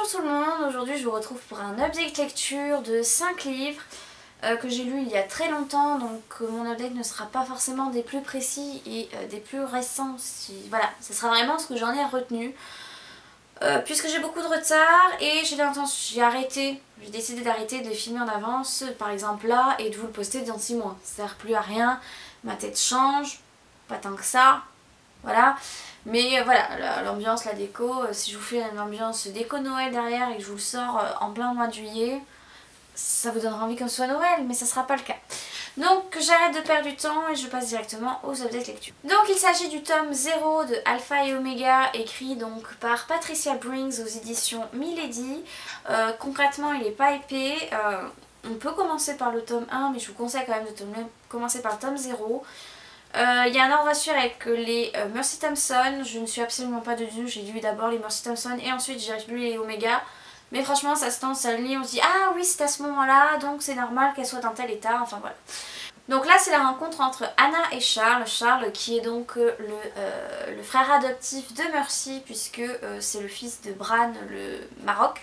Bonjour tout le monde, aujourd'hui je vous retrouve pour un update lecture de 5 livres que j'ai lus il y a très longtemps, donc mon update ne sera pas forcément des plus précis et des plus récents, voilà, ce sera vraiment ce que j'en ai retenu. Puisque j'ai beaucoup de retard et j'ai décidé d'arrêter de filmer en avance, par exemple là, et de vous le poster dans 6 mois. Ça sert plus à rien, ma tête change, pas tant que ça, voilà. Mais voilà, l'ambiance, la déco, si je vous fais une ambiance déco Noël derrière et que je vous le sors en plein mois de juillet, ça vous donnera envie que ce soit Noël, mais ça sera pas le cas. Donc j'arrête de perdre du temps et je passe directement aux updates lecture. Donc il s'agit du tome 0 de Alpha et Omega, écrit donc par Patricia Briggs aux éditions Milady. Concrètement il n'est pas épais, on peut commencer par le tome 1 mais je vous conseille quand même de commencer par le tome 0. Il y a un ordre à suivre avec les Mercy Thompson, je ne suis absolument pas dessus, j'ai lu d'abord les Mercy Thompson et ensuite j'ai lu les Omega. Mais franchement ça se tend, ça lit, on se dit ah oui c'est à ce moment là donc c'est normal qu'elle soit dans tel état, enfin voilà. Donc là c'est la rencontre entre Anna et Charles, Charles qui est donc le frère adoptif de Mercy puisque c'est le fils de Bran le Maroc.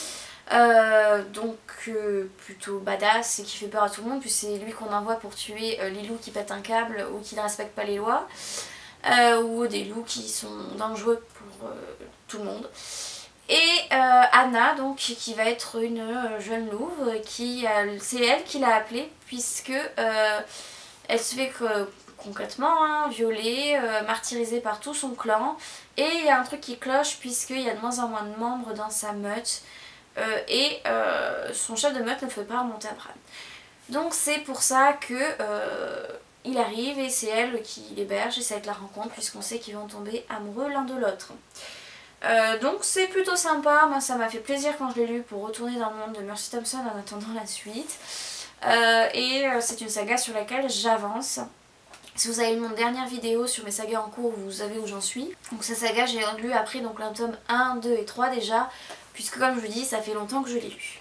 Donc plutôt badass et qui fait peur à tout le monde puisque c'est lui qu'on envoie pour tuer les loups qui pètent un câble ou qui ne respectent pas les lois ou des loups qui sont dangereux pour tout le monde. Et Anna donc qui va être une jeune louve c'est elle qui l'a appelée puisque elle se fait concrètement violer, martyrisée par tout son clan et il y a un truc qui cloche puisqu'il y a de moins en moins de membres dans sa meute. Et son chef de meute ne fait pas remonter à Bran. Donc c'est pour ça que il arrive et c'est elle qui l'héberge et ça va être la rencontre puisqu'on sait qu'ils vont tomber amoureux l'un de l'autre. Donc c'est plutôt sympa, moi ça m'a fait plaisir quand je l'ai lu pour retourner dans le monde de Mercy Thompson en attendant la suite. C'est une saga sur laquelle j'avance. Si vous avez lu mon dernière vidéo sur mes sagas en cours, vous savez où j'en suis. Donc cette saga j'ai lu après donc le tome 1, 2 et 3 déjà. Puisque comme je vous dis, ça fait longtemps que je l'ai lu.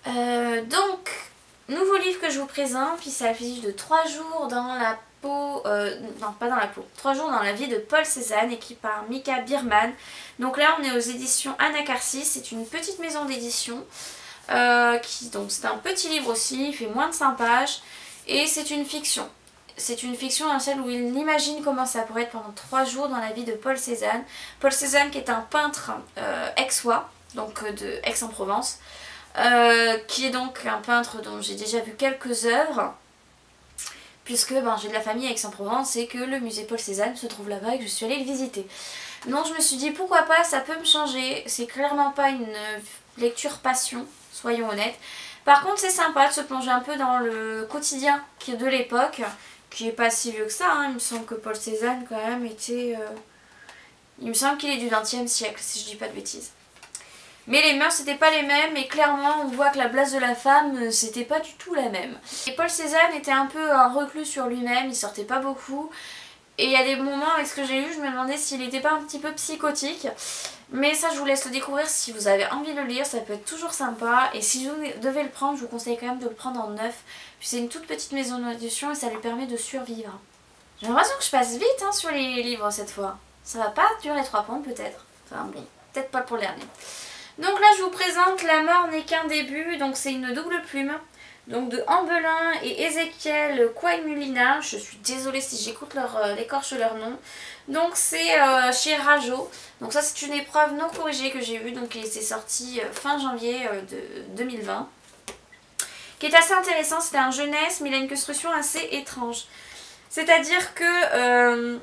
Donc, nouveau livre que je vous présente, puis c'est l'affiche de 3 jours dans la peau... non, pas dans la peau. 3 jours dans la vie de Paul Cézanne, écrit par Mika Bierman. Donc là, on est aux éditions Anacarsis. C'est une petite maison d'édition. Donc c'est un petit livre aussi, il fait moins de 5 pages. Et c'est une fiction. C'est une fiction dans celle où il imagine comment ça pourrait être pendant 3 jours dans la vie de Paul Cézanne. Paul Cézanne qui est un peintre aixois. Donc de Aix-en-Provence, qui est donc un peintre dont j'ai déjà vu quelques œuvres, puisque j'ai de la famille à Aix-en-Provence et que le musée Paul Cézanne se trouve là-bas et que je suis allée le visiter. Donc je me suis dit pourquoi pas, ça peut me changer, c'est clairement pas une lecture passion, soyons honnêtes. Par contre c'est sympa de se plonger un peu dans le quotidien de l'époque, qui est pas si vieux que ça, hein. Il me semble que Paul Cézanne quand même était... Il me semble qu'il est du XXe siècle si je dis pas de bêtises. Mais les mœurs c'était pas les mêmes et clairement on voit que la place de la femme c'était pas du tout la même. Et Paul Cézanne était un peu un reclus sur lui-même, il sortait pas beaucoup. Et il y a des moments avec ce que j'ai lu, je me demandais s'il était pas un petit peu psychotique. Mais ça je vous laisse le découvrir si vous avez envie de le lire, ça peut être toujours sympa. Et si vous devez le prendre, je vous conseille quand même de le prendre en neuf. Puis c'est une toute petite maison d'édition et ça lui permet de survivre. J'ai l'impression que je passe vite sur les livres cette fois. Ça va pas durer 3 points peut-être. Enfin bon, peut-être pas pour le dernier. Donc là je vous présente La mort n'est qu'un début, donc c'est une double plume. Donc de Ambelin et Ézéchiel Kouaimulina, je suis désolée si j'écoute l'écorche leur nom. Donc c'est chez Rajo, donc ça c'est une épreuve non corrigée que j'ai eue, donc c'est sorti fin janvier de 2020. Qui est assez intéressant, c'était un jeunesse mais il a une construction assez étrange. C'est-à-dire que...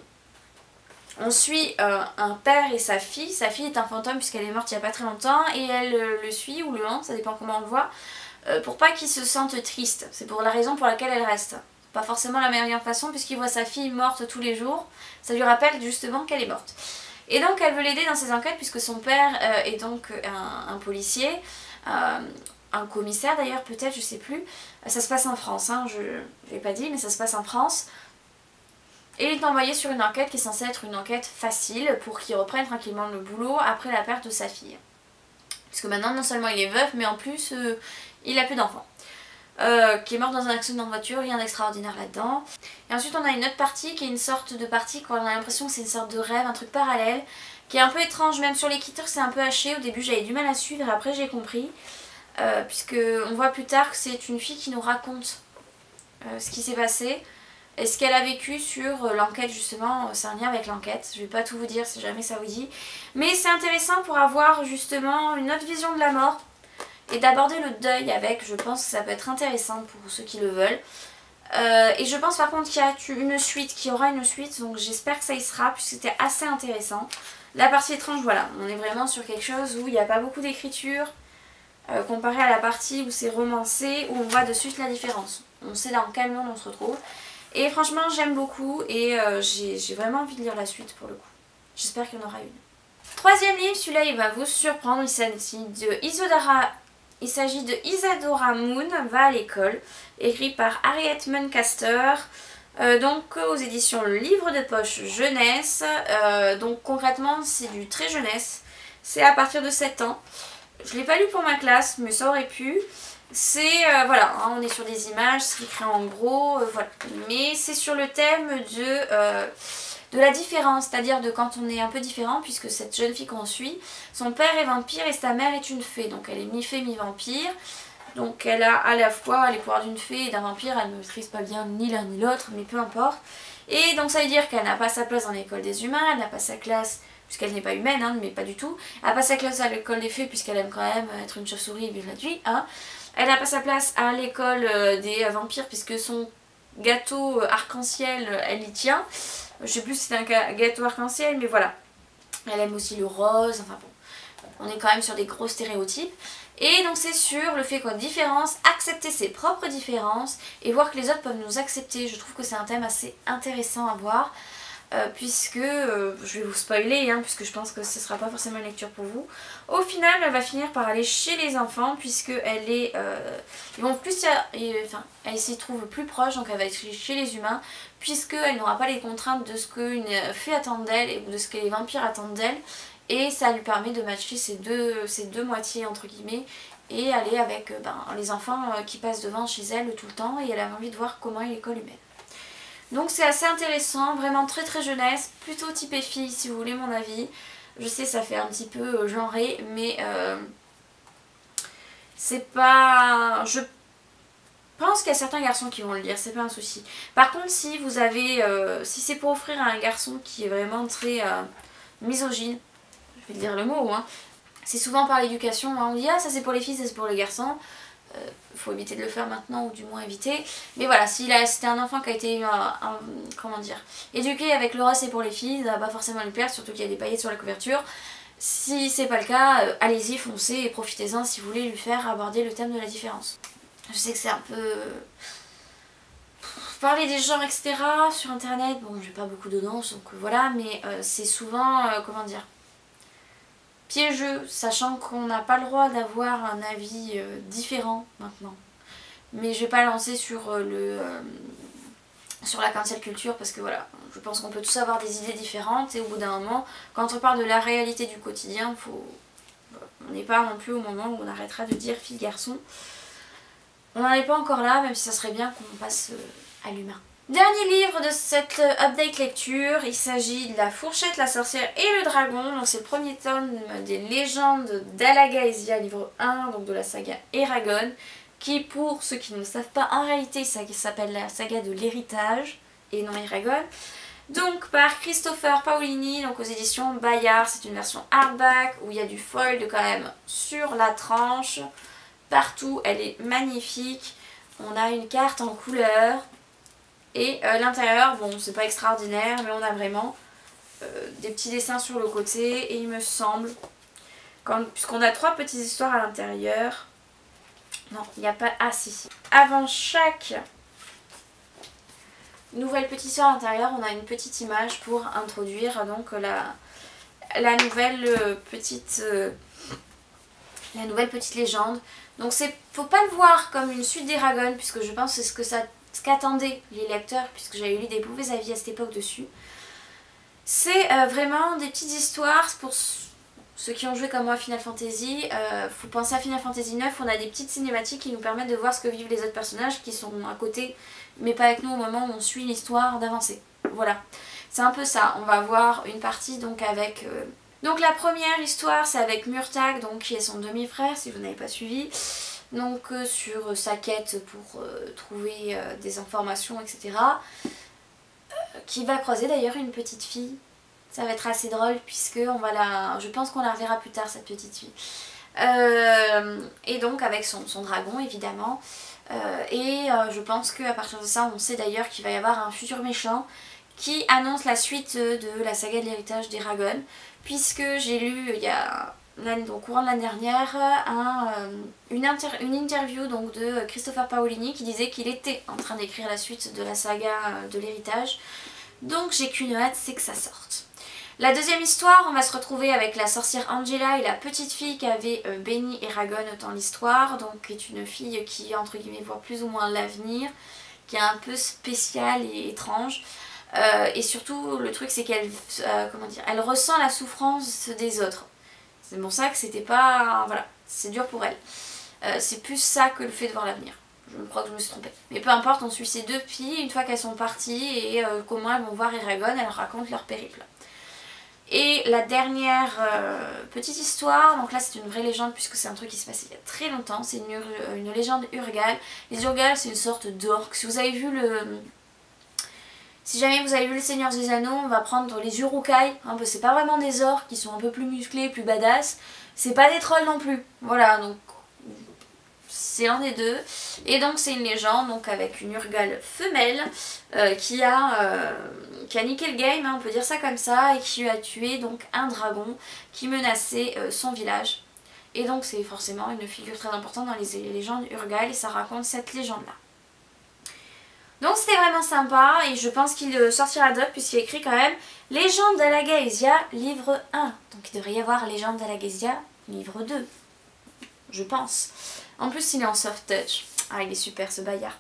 on suit un père et sa fille est un fantôme puisqu'elle est morte il n'y a pas très longtemps et elle le suit ou le hante, ça dépend comment on le voit, pour pas qu'il se sente triste. C'est pour la raison pour laquelle elle reste. Pas forcément la meilleure façon puisqu'il voit sa fille morte tous les jours, ça lui rappelle justement qu'elle est morte. Et donc elle veut l'aider dans ses enquêtes puisque son père est donc un policier, un commissaire d'ailleurs peut-être, je sais plus. Ça se passe en France, hein, je l'ai pas dit mais ça se passe en France. Et il est envoyé sur une enquête qui est censée être une enquête facile pour qu'il reprenne tranquillement le boulot après la perte de sa fille. Parce que maintenant non seulement il est veuf mais en plus il a plus d'enfants. Qui est mort dans un accident de voiture, rien d'extraordinaire là-dedans. Et ensuite on a une autre partie qui est une sorte de partie, on a l'impression que c'est une sorte de rêve, un truc parallèle, qui est un peu étrange, même sur l'écriture c'est un peu haché. Au début j'avais du mal à suivre, après j'ai compris, puisque on voit plus tard que c'est une fille qui nous raconte ce qui s'est passé et ce qu'elle a vécu sur l'enquête justement. C'est un lien avec l'enquête, je vais pas tout vous dire si jamais ça vous dit, mais c'est intéressant pour avoir justement une autre vision de la mort et d'aborder le deuil avec. Je pense que ça peut être intéressant pour ceux qui le veulent. Et je pense par contre qu'il y a une suite, qu'il y aura une suite, donc j'espère que ça y sera puisque c'était assez intéressant. La partie étrange, voilà, on est vraiment sur quelque chose où il n'y a pas beaucoup d'écriture comparé à la partie où c'est romancé, où on voit de suite la différence. On sait dans quel monde on se retrouve. Et franchement j'aime beaucoup et j'ai vraiment envie de lire la suite pour le coup. J'espère qu'il y en aura une. Troisième livre, celui-là il va vous surprendre, il s'agit de Isadora Moon va à l'école, écrit par Harriet Muncaster, donc aux éditions Le Livre de Poche Jeunesse. Donc concrètement c'est du très jeunesse, c'est à partir de 7 ans. Je ne l'ai pas lu pour ma classe mais ça aurait pu. C'est, voilà, hein, on est sur des images, c'est écrit en gros, voilà. Mais c'est sur le thème de la différence, c'est-à-dire de quand on est un peu différent, puisque cette jeune fille qu'on suit, son père est vampire et sa mère est une fée, donc elle est mi-fée, mi-vampire. Donc elle a à la fois les pouvoirs d'une fée et d'un vampire, elle ne maîtrise pas bien ni l'un ni l'autre, mais peu importe. Et donc ça veut dire qu'elle n'a pas sa place dans l'école des humains, elle n'a pas sa classe, puisqu'elle n'est pas humaine, hein, mais pas du tout. Elle n'a pas sa classe à l'école des fées, puisqu'elle aime quand même être une chauve-souris et vivre la nuit, hein. Elle n'a pas sa place à l'école des vampires, puisque son gâteau arc-en-ciel, elle y tient. Je sais plus si c'est un gâteau arc-en-ciel, mais voilà. Elle aime aussi le rose, enfin bon. On est quand même sur des gros stéréotypes. Et donc c'est sur le fait qu'on différence, accepter ses propres différences et voir que les autres peuvent nous accepter. Je trouve que c'est un thème assez intéressant à voir. Puisque, je vais vous spoiler, hein, puisque je pense que ce ne sera pas forcément une lecture pour vous. Au final, elle va finir par aller chez les enfants, puisque elle est, ils vont plus, enfin, elle s'y trouve plus proche, donc elle va être chez les humains, puisqu'elle n'aura pas les contraintes de ce qu'une fée attend d'elle et de ce que les vampires attendent d'elle, et ça lui permet de matcher ces deux moitiés entre guillemets, et aller avec les enfants qui passent devant chez elle tout le temps, et elle a envie de voir comment est l'école humaine. Donc c'est assez intéressant, vraiment très très jeunesse, plutôt typé fille si vous voulez mon avis. Je sais ça fait un petit peu genré, mais c'est pas... Je pense qu'il y a certains garçons qui vont le lire, c'est pas un souci. Par contre si vous avez... si c'est pour offrir à un garçon qui est vraiment très misogyne, je vais dire le mot, hein, c'est souvent par l'éducation, hein, on dit ah ça c'est pour les filles, ça c'est pour les garçons. Faut éviter de le faire maintenant ou du moins éviter, mais voilà, si c'était un enfant qui a été comment dire, éduqué avec le rose c'est pour les filles, ça va pas forcément lui plaire, surtout qu'il y a des paillettes sur la couverture. Si c'est pas le cas, allez-y, foncez et profitez-en si vous voulez lui faire aborder le thème de la différence. Je sais que c'est un peu... Parler des genres etc sur internet, bon j'ai pas beaucoup d'audience donc voilà, mais c'est souvent, comment dire, piégeux, sachant qu'on n'a pas le droit d'avoir un avis différent maintenant. Mais je vais pas lancer sur sur la cancel culture parce que voilà, je pense qu'on peut tous avoir des idées différentes et au bout d'un moment, quand on parle de la réalité du quotidien, on n'est pas non plus au moment où on arrêtera de dire fille garçon. On n'en est pas encore là, même si ça serait bien qu'on passe à l'humain. Dernier livre de cette update lecture, il s'agit de La Fourchette, la Sorcière et le Dragon. Donc c'est le premier tome des légendes d'Alagaësia, livre 1, donc de la saga Eragon, qui pour ceux qui ne le savent pas, en réalité ça s'appelle la saga de l'héritage et non Eragon. Donc par Christopher Paolini, donc aux éditions Bayard, c'est une version hardback où il y a du foil quand même sur la tranche. Partout, elle est magnifique. On a une carte en couleur. Et l'intérieur, bon c'est pas extraordinaire, mais on a vraiment des petits dessins sur le côté. Et il me semble, puisqu'on a 3 petites histoires à l'intérieur. Non, il n'y a pas... Ah si. Avant chaque nouvelle petite histoire à l'intérieur, on a une petite image pour introduire donc la nouvelle petite légende. Donc faut pas le voir comme une suite d'Eragon, puisque je pense que c'est ce qu'attendaient les lecteurs, puisque j'avais lu des mauvais avis à cette époque dessus. C'est vraiment des petites histoires pour ceux qui ont joué comme moi à Final Fantasy. Faut penser à Final Fantasy 9, on a des petites cinématiques qui nous permettent de voir ce que vivent les autres personnages qui sont à côté, mais pas avec nous au moment où on suit l'histoire d'avancer. Voilà, c'est un peu ça. On va voir une partie donc avec Donc la première histoire c'est avec Murtagh, donc qui est son demi-frère si vous n'avez pas suivi. Donc sur sa quête pour trouver des informations, etc. Qui va croiser d'ailleurs une petite fille. Ça va être assez drôle puisque je pense qu'on la reverra plus tard cette petite fille. Et donc avec son dragon évidemment. Je pense qu'à partir de ça on sait d'ailleurs qu'il va y avoir un futur méchant qui annonce la suite de la saga de l'héritage d'Eragon. Puisque j'ai lu au courant de l'année dernière une interview donc, de Christopher Paolini qui disait qu'il était en train d'écrire la suite de la saga de l'héritage. Donc j'ai qu'une hâte, c'est que ça sorte. La deuxième histoire, on va se retrouver avec la sorcière Angela et la petite fille qui avait béni Eragon dans l'histoire, donc qui est une fille qui entre guillemets voit plus ou moins l'avenir, qui est un peu spéciale et étrange. Et surtout le truc c'est qu'elle elle ressent la souffrance des autres. C'est pour ça que c'était pas... voilà, c'est dur pour elle. C'est plus ça que le fait de voir l'avenir. Je crois que je me suis trompée. Mais peu importe, on suit ces deux filles une fois qu'elles sont parties et comment elles vont voir Eragon, elles racontent leur périple. Et la dernière petite histoire, donc là c'est une vraie légende puisque c'est un truc qui se passait il y a très longtemps, c'est une légende Urgal. Les Urgal c'est une sorte d'orque. Si vous avez vu Si jamais vous avez vu le Seigneur des Anneaux, on va prendre les Uruk-hai. C'est pas vraiment des orques qui sont un peu plus musclés, plus badass. C'est pas des trolls non plus. Voilà, donc c'est un des deux. Et donc c'est une légende donc avec une Urgal femelle qui a niqué le game, on peut dire ça comme ça, et qui a tué donc un dragon qui menaçait son village. Et donc c'est forcément une figure très importante dans les légendes Urgal et ça raconte cette légende-là. Donc c'était vraiment sympa et je pense qu'il sortira d'autres puisqu'il écrit quand même Légende d'Alagaësia, livre 1. Donc il devrait y avoir Légende d'Alagaësia, livre 2. Je pense. En plus il est en soft touch. Ah il est super ce Bayard.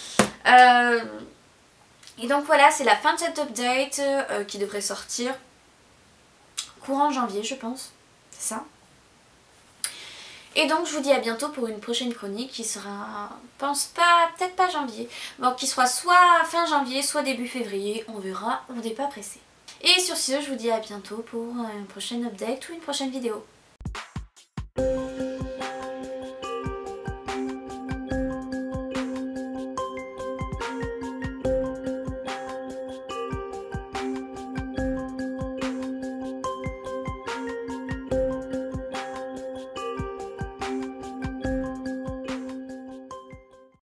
Et donc voilà, c'est la fin de cette update qui devrait sortir courant janvier je pense. C'est ça. Et donc je vous dis à bientôt pour une prochaine chronique qui sera, pense pas, peut-être pas janvier, bon qui soit fin janvier, soit début février, on verra, on n'est pas pressé. Et sur ce, je vous dis à bientôt pour une prochaine update ou une prochaine vidéo.